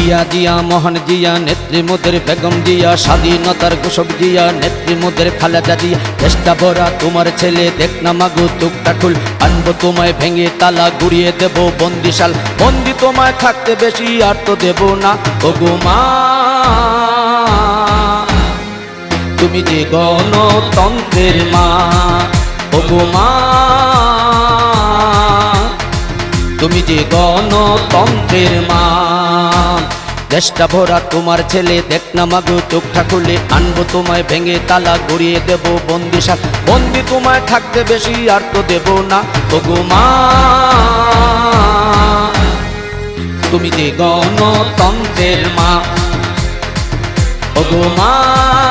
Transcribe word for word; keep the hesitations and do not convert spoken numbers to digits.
জিয়া জিয়া মোহন জিয়া নেত্রী মোদের বেগম জিয়া স্বাধীনতার ঘোষক জিয়া নেত্রী মোদের খালেদা জিয়া চেষ্টা ভরা তোমার ছেলে দেখ না মাগো চোখটা খুল আনবো তোমায় ভেঙে তালা গুড়িয়ে দেব বন্দিশাল বন্দি তোমায় থাকতে বেশি আর তো দেব না ওগো মা তুমি যে গণতন্ত্রের মা ওগো মা তুমি যে গণতন্ত্রের মা চেষ্টা ভরা তোমার ছেলে দেখ না মাগো চোখটা খুলে আনবো তোমায় ভেঙে তালা গড়িয়ে দেব বন্দিশাল বন্দি তোমায় থাকতে বেশি আর তো দেব না ওগো মা তুমি যে গণতন্ত্রের মা ওগো মা।